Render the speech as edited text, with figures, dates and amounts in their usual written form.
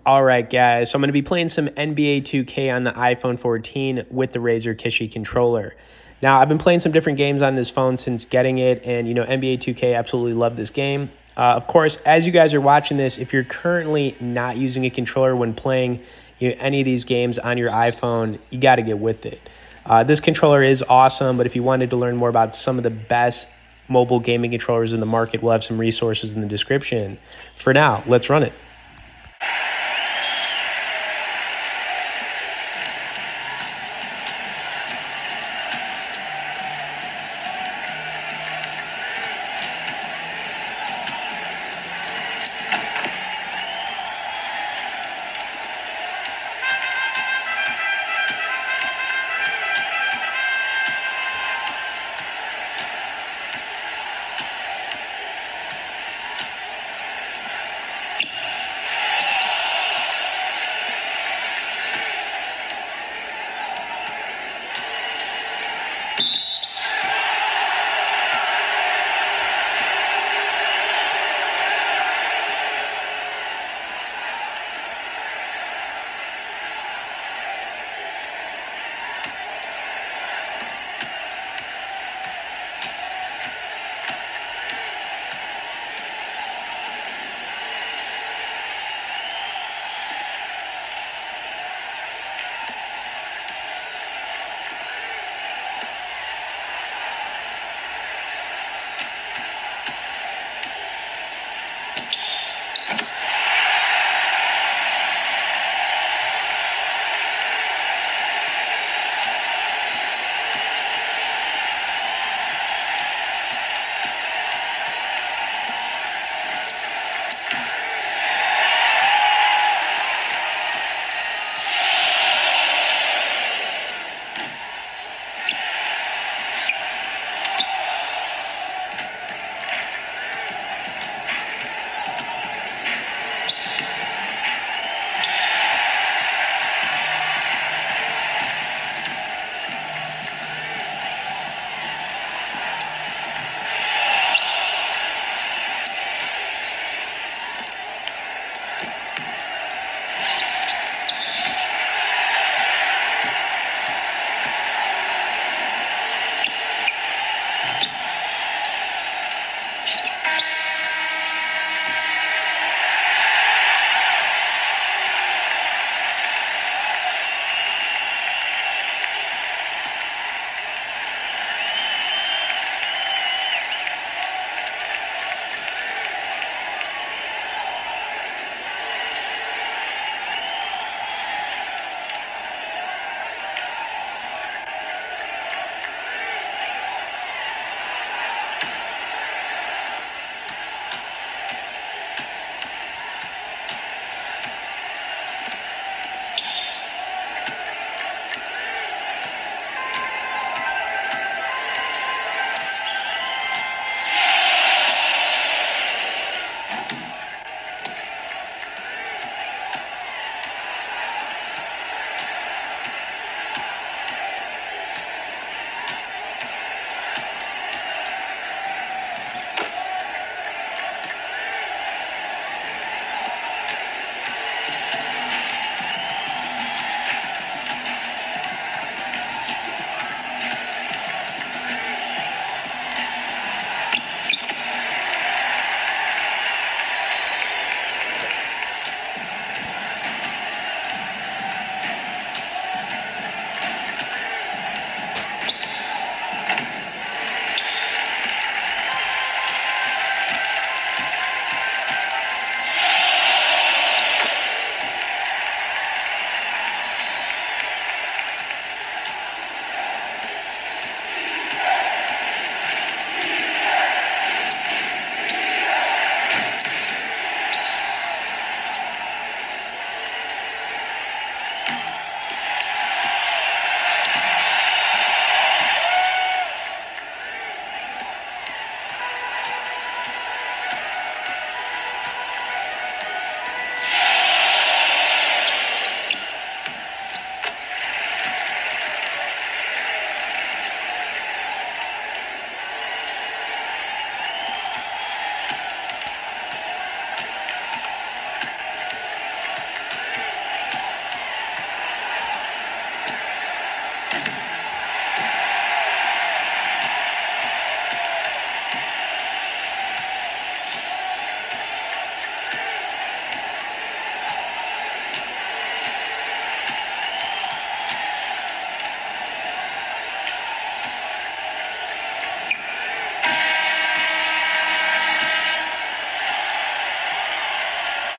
All right, guys, so I'm going to be playing some NBA 2K on the iPhone 14 with the Razer Kishi controller. Now, I've been playing some different games on this phone since getting it, and, NBA 2K, absolutely love this game. Of course, as you guys are watching this, if you're currently not using a controller when playing any of these games on your iPhone, you got to get with it. This controller is awesome, but if you wanted to learn more about some of the best mobile gaming controllers in the market, we'll have some resources in the description. For now, let's run it.